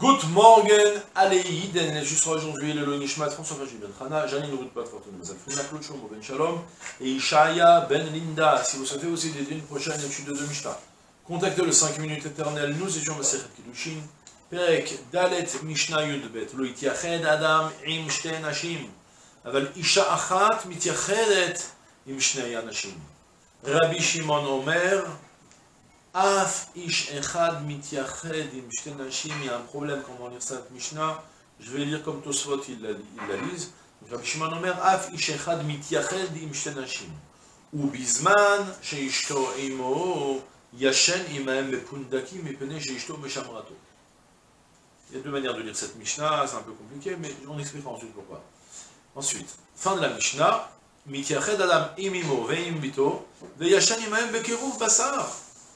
Good morning, Aleïden, juste aujourd'hui, le Nishmat, François Fajim Ben Chana, Janine Routpat, Fortune Mazal Frina, Claude Shlomo Ben Shalom, et Ishaya Ben Linda. Si vous souhaitez aussi dédier une prochaine étude de Mishnah, contactez le 5 minutes éternelles, nous étions Masechet Kiddushin, Perek Dalet Mishnah Yudbet, Lo Yitiached Adam Im Shte Nashim, Aval Isha Achat Mitiachedet Im Shnei Anashim. Rabbi Shimon Omer, Af ish echad mitiached im shte nashim. Il y a un problème quand on va lire cette Mishnah. Je vais lire comme Tosfot il la lise. Rabbi Shimon Omer, Af ish echad mitiached im shte nashim. U bizman sheishto imo yashen imahem bepundakim mipene sheishto beshamrato. Il y a deux manières de lire cette Mishnah, c'est un peu compliqué, mais on expliquera ensuite pourquoi. Ensuite, fin de la Mishnah. Mitiached adam imimo veim bito veyashen imahem bekiruv basar.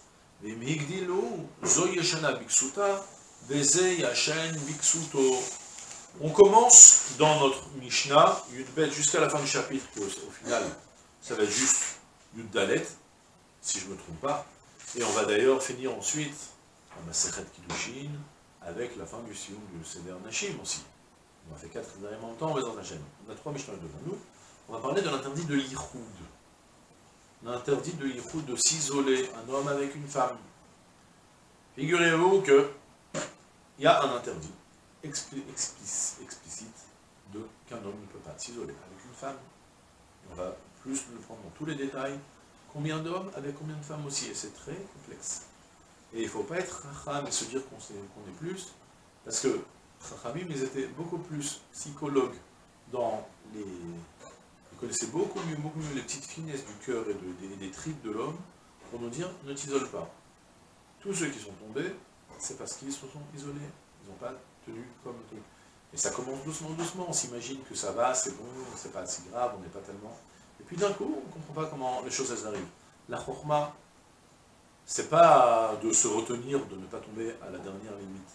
On commence dans notre Mishnah, Yudbet, jusqu'à la fin du chapitre, qui au final, ça va être juste Yud Dalet, si je ne me trompe pas, et on va d'ailleurs finir ensuite, en Masechet Kiddushin, avec la fin du Sioum du Seder Nashim aussi. On a fait 4 derniers en même temps, on va dans la chaîne. On a 3 Mishnah devant nous. On va parler de l'interdit de Yichud. L'interdit de Yichud, de s'isoler, un homme avec une femme. Figurez-vous qu'il y a un interdit explicite qu'un homme ne peut pas s'isoler avec une femme. On va plus le prendre dans tous les détails. Combien d'hommes avec combien de femmes aussi, et c'est très complexe. Et il ne faut pas être chacham et se dire qu'on est plus, parce que chachamim, ils étaient beaucoup plus psychologues dans les... Ils connaissaient beaucoup mieux les petites finesses du cœur et des tripes de l'homme pour nous dire ne t'isole pas. Tous ceux qui sont tombés, c'est parce qu'ils se sont isolés. Ils n'ont pas tenu comme truc. Et ça commence doucement, doucement. On s'imagine que ça va, c'est bon, c'est pas si grave, on n'est pas tellement... Et puis d'un coup, on ne comprend pas comment les choses elles arrivent. La chorma, c'est pas de se retenir, de ne pas tomber à la dernière limite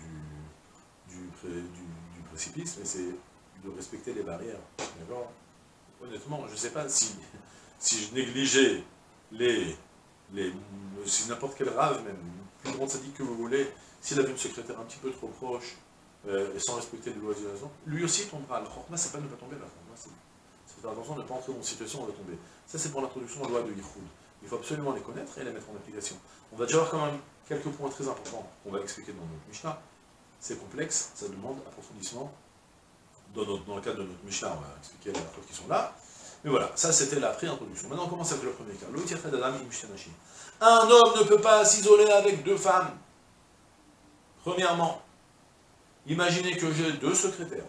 du précipice, mais c'est de respecter les barrières. D'accord ? Honnêtement, je ne sais pas si je négligeais si n'importe quel rave, même plus grand sadique que vous voulez, s'il avait une secrétaire un petit peu trop proche, et sans respecter les lois de la raison, lui aussi tombera. La chorma, c'est pas ne pas tomber, la chorma, c'est faire attention de ne pas entrer dans une situation où on va tomber. Ça, c'est pour l'introduction aux lois de Yichud. Il faut absolument les connaître et les mettre en application. On va déjà voir quand même quelques points très importants qu'on va expliquer dans notre Mishnah. C'est complexe, ça demande approfondissement. Dans le cadre de notre Mishnah, on va expliquer les rapports qui sont là. Mais voilà, ça c'était la pré-introduction. Maintenant on commence avec le premier cas. Un homme ne peut pas s'isoler avec deux femmes. Premièrement, imaginez que j'ai deux secrétaires.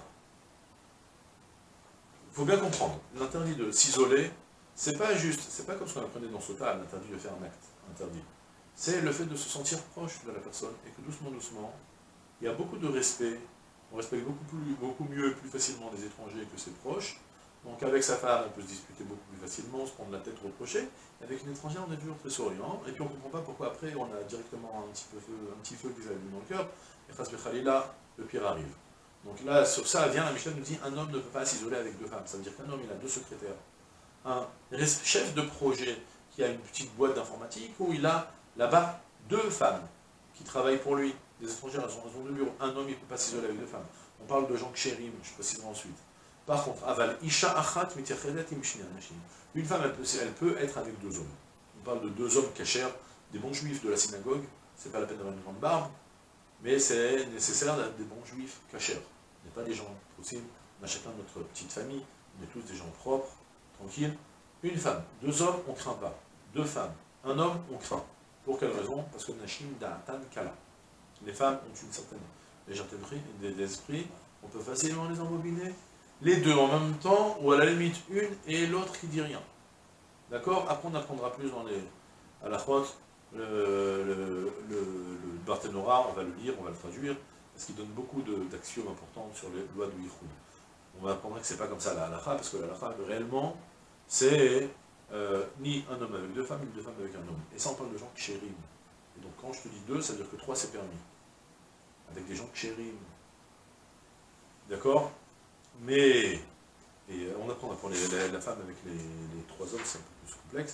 Il faut bien comprendre, l'interdit de s'isoler, c'est pas juste, c'est pas comme ce qu'on apprenait dans ce cas, l'interdit de faire un acte interdit. C'est le fait de se sentir proche de la personne et que doucement, doucement, il y a beaucoup de respect. On respecte beaucoup mieux et plus facilement les étrangers que ses proches. Donc avec sa femme, on peut se disputer beaucoup plus facilement, se prendre la tête reprochée. Avec une étrangère, on est toujours très souriant. Et puis on ne comprend pas pourquoi après, on a directement un petit feu qui s'allume dans le cœur. Et face à Khalila, le pire arrive. Donc là, sur ça vient la Mishnah nous dit, un homme ne peut pas s'isoler avec deux femmes. Ça veut dire qu'un homme, il a deux secrétaires. Un chef de projet qui a une petite boîte d'informatique, où il a là-bas deux femmes qui travaillent pour lui. Les étrangères, elles ont deux bureaux. Un homme, il ne peut pas s'isoler avec deux femmes. On parle de gens kshérim, je préciserai ensuite. Par contre, aval isha achat mitiachedet im shnei anashim. Une femme, elle peut être avec deux hommes. On parle de deux hommes kashers, des bons juifs de la synagogue. C'est pas la peine d'avoir une grande barbe, mais c'est nécessaire d'être des bons juifs kashers. On n'est pas des gens possibles. On a chacun notre petite famille. On est tous des gens propres, tranquilles. Une femme, deux hommes, on ne craint pas. Deux femmes, un homme, on craint. Pour quelle raison? Parce que nashim da'atan kala. Les femmes ont une certaine légèreté d'esprit, on peut facilement les embobiner, les deux en même temps, ou à la limite une et l'autre qui dit rien. D'accord? Après on apprendra plus dans les halachot, le Barthénora, on va le lire, on va le traduire, parce qu'il donne beaucoup d'axiomes importants sur les lois de Yichud. On va apprendre que c'est pas comme ça la halacha, parce que la halacha, réellement, c'est ni un homme avec deux femmes, ni deux femmes avec un homme. Et ça on parle de gens kshérim. Et donc quand je te dis deux, ça veut dire que trois c'est permis. Avec des gens kshérim. D'accord? Mais, et on apprendra pour la femme avec les trois hommes, c'est un peu plus complexe.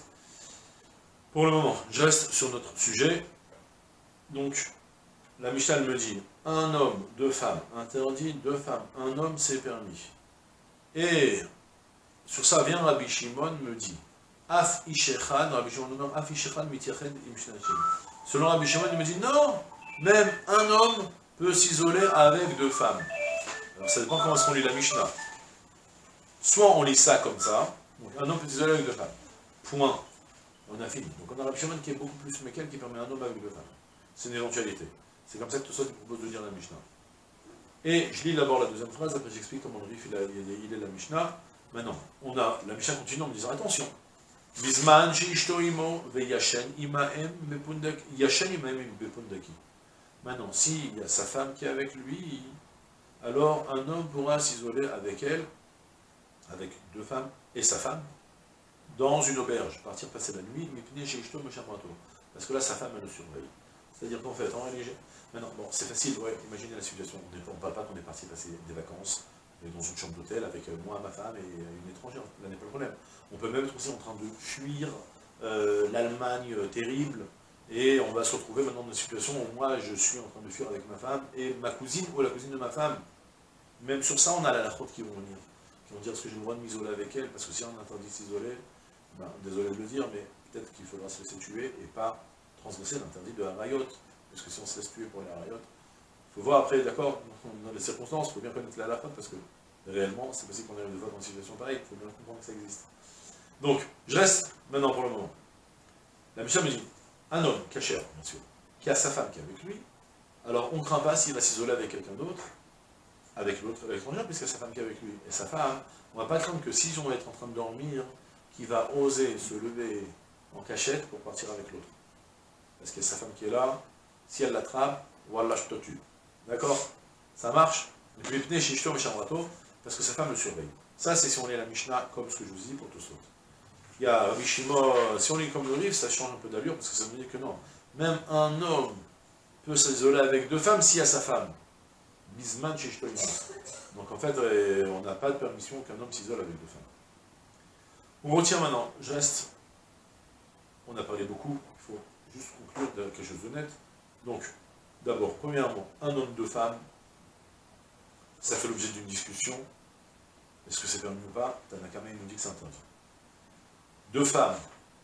Pour le moment, je reste sur notre sujet. Donc, la Mishnah me dit, un homme, deux femmes, interdit, deux femmes, un homme, c'est permis. Et sur ça vient Rabbi Shimon me dit, Af Ishechad, Rabbi Shimon nous nomme Af Ishechad mitiached im shnachim. Selon Rabbi Shimon, il me dit non, même un homme peut s'isoler avec deux femmes. Alors ça dépend comment est-ce qu'on lit la Mishnah. Soit on lit ça comme ça, donc un homme peut s'isoler avec deux femmes. Point. On a fini. Donc on a Rabbi Shimon qui est beaucoup plus mécal qui permet un homme avec deux femmes. C'est une éventualité. C'est comme ça que tout ça il propose de dire la Mishnah. Et je lis d'abord la deuxième phrase, après j'explique comment le Rif il est la Mishnah. Maintenant, on a la Mishnah continue en me disant attention. Bisman sheishto imo veyashen imaem bepundaki. Yashen imaem bepundaki. Maintenant, s'il y a sa femme qui est avec lui, alors un homme pourra s'isoler avec elle, avec deux femmes et sa femme, dans une auberge, partir passer la nuit, parce que là sa femme elle le surveille. C'est-à-dire qu'en fait, en religion, maintenant, bon, c'est facile, ouais, imaginez la situation, on ne parle pas qu'on est parti passer des vacances dans une chambre d'hôtel avec moi, ma femme et une étrangère, là n'est pas le problème. On peut même être aussi en train de fuir l'Allemagne terrible, et on va se retrouver maintenant dans une situation où moi je suis en train de fuir avec ma femme, et ma cousine ou la cousine de ma femme. Même sur ça, on a la lachote qui vont venir, qui vont dire est-ce que j'ai le droit de m'isoler avec elle, parce que si on interdit de s'isoler, ben, désolé de le dire, mais peut-être qu'il faudra se laisser tuer et pas transgresser l'interdit de Harayot, parce que si on se laisse tuer pour les Harayot, il faut voir après, d'accord, dans les circonstances, il faut bien connaître la lachote, parce que réellement, c'est possible qu'on arrive des fois dans une situation pareille, il faut bien comprendre que ça existe. Donc, je reste maintenant pour le moment. La Mishnah me dit, un homme, caché, bien sûr, qui a sa femme qui est avec lui, alors on ne craint pas s'il va s'isoler avec quelqu'un d'autre, avec l'autre, avec l'étranger, puisque sa femme qui est avec lui. Et sa femme, on ne va pas craindre que si on va être en train de dormir, qu'il va oser se lever en cachette pour partir avec l'autre. Parce qu'il y a sa femme qui est là, si elle l'attrape, voilà, je te tue. D'accord? Ça marche? Parce que sa femme le surveille. Ça, c'est si on lit la Mishnah comme ce que je vous dis pour tous autres. Il y a Rabbi Shimon, si on lit comme le livre, ça change un peu d'allure, parce que ça veut dire que non. Même un homme peut s'isoler avec deux femmes s'il y a sa femme. Bisman shishto ima. Donc en fait, on n'a pas de permission qu'un homme s'isole avec deux femmes. On retient maintenant, je reste. On a parlé beaucoup, il faut juste conclure de quelque chose de net. Donc, d'abord, premièrement, un homme, deux femmes, ça fait l'objet d'une discussion. Est-ce que c'est permis ou pas? Tanakama nous dit que c'est interdit. Deux femmes,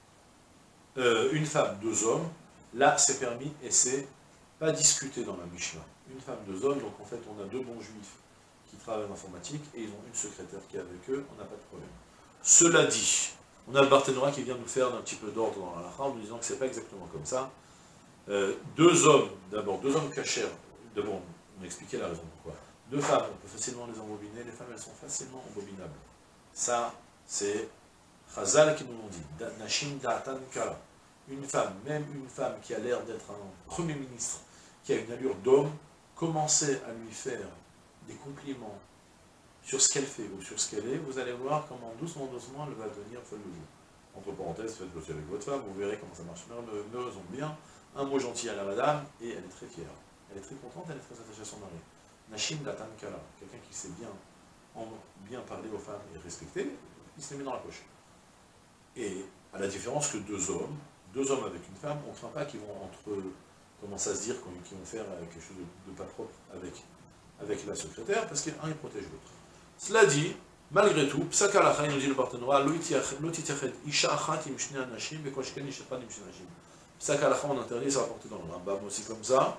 une femme, deux hommes, là c'est permis et c'est pas discuté dans la Mishnah. Une femme, deux hommes, donc en fait on a deux bons juifs qui travaillent en informatique et ils ont une secrétaire qui est avec eux, on n'a pas de problème. Cela dit, on a le Barthénora qui vient nous faire un petit peu d'ordre dans la halakha en nous disant que c'est pas exactement comme ça. Deux hommes, d'abord, deux hommes cachers, d'abord on a expliqué la raison pourquoi. Deux femmes, on peut facilement les embobiner, les femmes elles sont facilement embobinables. Ça, c'est Chazal qui nous l'ont dit, Nashim Da'atan Kala. Une femme, même une femme qui a l'air d'être un premier ministre, qui a une allure d'homme, commencez à lui faire des compliments sur ce qu'elle fait ou sur ce qu'elle est, vous allez voir comment doucement, doucement, elle va devenir folle de vous. Entre parenthèses, faites bosser avec votre femme, vous verrez comment ça marche. Me raison bien, un mot gentil à la madame, et elle est très fière. Elle est très contente, elle est très attachée à son mari. Nashim Datan Kala, quelqu'un qui sait bien parler aux femmes et respecter, il se les met dans la poche. Et à la différence que deux hommes avec une femme, on ne craint pas qu'ils vont entre eux commencer à se dire qu'ils vont faire quelque chose de pas propre avec la secrétaire, parce qu'un il protège l'autre. Cela dit, malgré tout, Psak Halacha, il nous dit le Barthénora, Isha Achat im Shnei Anashim, Bekoshken Isha Echad im Shnei Anashim. Psak Halacha, on interdit, ça va porter dans le Rambam aussi comme ça.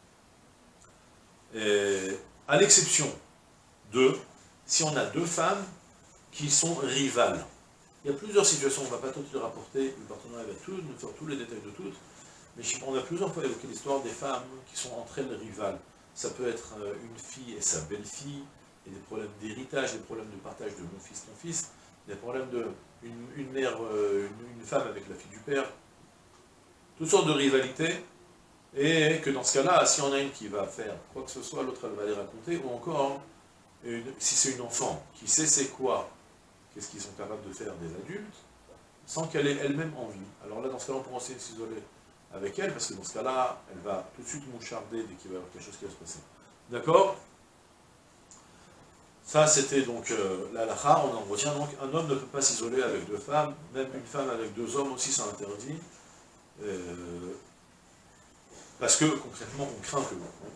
À l'exception de, si on a deux femmes qui sont rivales. Il y a plusieurs situations, on ne va pas tout les rapporter, le partenaire va tout, nous faire tous les détails de toutes, mais on a plusieurs fois évoqué l'histoire des femmes qui sont entre elles rivales. Ça peut être une fille et sa belle-fille, il y a des problèmes d'héritage, des problèmes de partage de mon fils, ton fils, des problèmes de une mère, une femme avec la fille du père, toutes sortes de rivalités, et que dans ce cas-là, si on a une qui va faire quoi que ce soit, l'autre elle va les raconter, ou encore, si c'est une enfant qui sait c'est quoi, qu'est-ce qu'ils sont capables de faire des adultes, sans qu'elle ait elle-même envie. Alors là, dans ce cas-là, on pourra essayer de s'isoler avec elle, parce que dans ce cas-là, elle va tout de suite moucharder dès qu'il va y avoir quelque chose qui va se passer. D'accord? Ça, c'était donc la halakha, on en retient donc, un homme ne peut pas s'isoler avec deux femmes, même une femme avec deux hommes aussi, c'est interdit, parce que concrètement, on craint que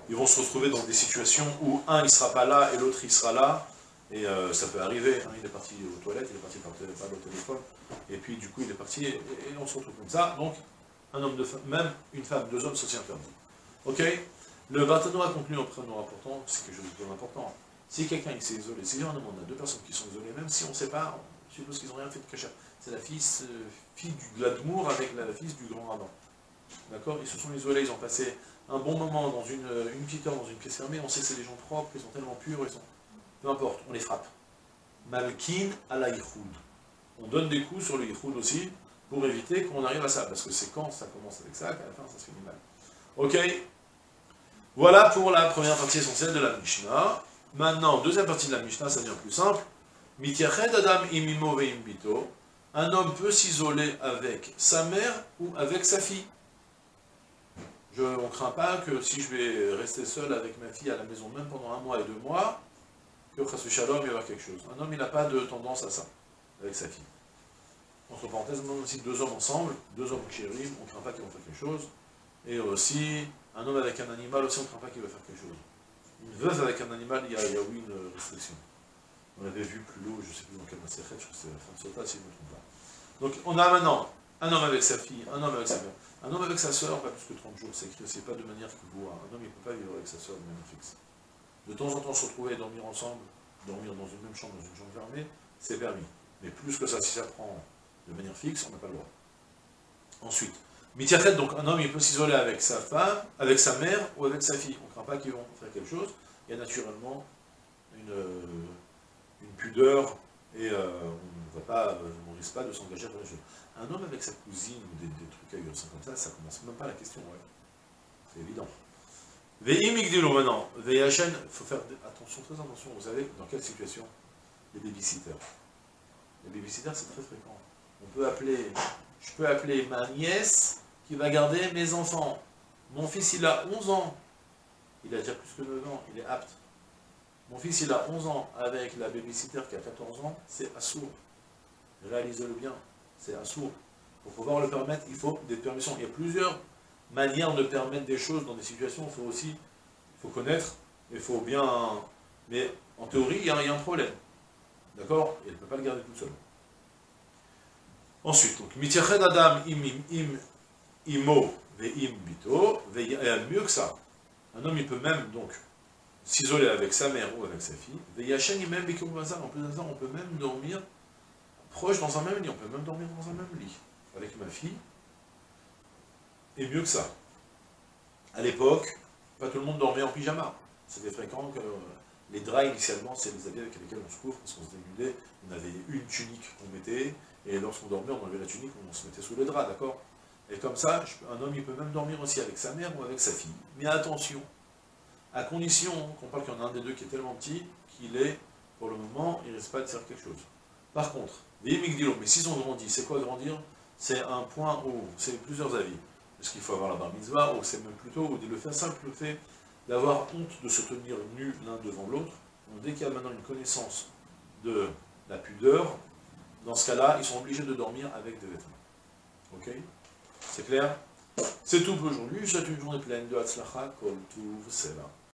ils vont se retrouver dans des situations où un il ne sera pas là et l'autre il sera là, et ça peut arriver, hein, il est parti aux toilettes, il est parti par le téléphone, et puis du coup il est parti, et on se retrouve comme ça, donc un homme, même une femme, deux hommes, c'est interdit. Ok? Le Bartano a conclu en prénom important, c'est quelque chose de très important. Si quelqu'un s'est isolé, si on a deux personnes qui sont isolées, même si on ne sait pas, on suppose qu'ils n'ont rien fait de cachère, c'est la fille de l'Admour avec la fille du grand rabbin. D'accord? Ils se sont isolés, ils ont passé un bon moment dans une petite heure dans une pièce fermée, on sait que c'est des gens propres, ils sont tellement purs, ils sont... Peu importe, on les frappe. Malkin à la Yichoud. On donne des coups sur le Yichoud aussi, pour éviter qu'on arrive à ça, parce que c'est quand ça commence avec ça, qu'à la fin ça se finit mal. Ok? Voilà pour la première partie essentielle de la Mishnah. Maintenant, deuxième partie de la Mishnah, ça devient plus simple. Mitiached Adam imimo veimbito. Un homme peut s'isoler avec sa mère ou avec sa fille. On ne craint pas que si je vais rester seul avec ma fille à la maison, même pendant 1 mois et 2 mois, que Chassu Shalom, il y aura quelque chose. Un homme, il n'a pas de tendance à ça, avec sa fille. Entre parenthèses, même aussi 2 hommes ensemble, 2 hommes chéris, on ne craint pas qu'ils vont faire quelque chose. Et aussi, un homme avec un animal, aussi, on ne craint pas qu'il va faire quelque chose. Une veuve avec un animal, il y a oui une restriction. On l'avait vu plus haut, je ne sais plus dans quel masséchet, je crois que c'est la fin de Sota, si je ne me trompe pas. Donc, on a maintenant un homme avec sa fille, un homme avec sa mère. Un homme avec sa sœur, pas plus que 30 jours, c'est écrit, c'est pas de manière que vous. Un homme, il ne peut pas vivre avec sa sœur de manière fixe. De temps en temps, se retrouver et dormir ensemble, dormir dans une même chambre, dans une chambre fermée, c'est permis. Mais plus que ça, si ça prend de manière fixe, on n'a pas le droit. Ensuite, Mitiachet, donc un homme, il peut s'isoler avec sa femme, avec sa mère ou avec sa fille. On ne craint pas qu'ils vont faire quelque chose. Il y a naturellement une pudeur et on ne risque pas de s'engager dans les choses. Un homme avec sa cousine ou des trucs ahurissants comme ça commence même pas la question, ouais. C'est évident. Ve'im igdilo maintenant. Ve'yachen, il faut faire attention, très attention. Vous savez dans quelle situation? Les babysitters. Les babysitters, c'est très fréquent. Je peux appeler ma nièce qui va garder mes enfants. Mon fils, il a 11 ans. Il a déjà plus que 9 ans, il est apte. Mon fils, il a 11 ans avec la babysitter qui a 14 ans, c'est assourd. Réalisez-le bien, c'est assourd. Pour pouvoir le permettre, il faut des permissions. Il y a plusieurs manières de permettre des choses dans des situations. Il faut connaître, il faut bien... Mais en théorie, il y a un problème. D'accord? Et elle ne peut pas le garder toute seule. Ensuite, donc, Mitiached Adam imo ve'im bito, mieux que ça. Un homme, il peut même, donc, s'isoler avec sa mère ou avec sa fille. Ve'yachen imem bikum bazar. En plus de ça, on peut même dormir proche dans un même lit. On peut même dormir dans un même lit avec ma fille. Et mieux que ça. À l'époque, pas tout le monde dormait en pyjama. C'était fréquent que les draps, initialement, c'est les habits avec lesquels on se couvre, parce qu'on se dénudait. On avait une tunique qu'on mettait, et lorsqu'on dormait, on enlevait la tunique, on se mettait sous les draps, d'accord? Et comme ça, un homme, il peut même dormir aussi avec sa mère ou avec sa fille. Mais attention, à condition qu'on parle qu'il y en a un des deux qui est tellement petit, qu'il est, pour le moment, il ne risque pas de faire quelque chose. Par contre, les migdilo, mais s'ils ont grandi, c'est quoi grandir? C'est un point où, c'est plusieurs avis. Est-ce qu'il faut avoir la bar mitzvah, ou c'est même plutôt, ou le fait simple fait d'avoir honte de se tenir nus l'un devant l'autre. Dès qu'il y a maintenant une connaissance de la pudeur, dans ce cas-là, ils sont obligés de dormir avec des vêtements. Ok? C'est clair? C'est tout pour aujourd'hui. Je souhaite une journée pleine de Hatzlacha, Kol Tuv, Sela.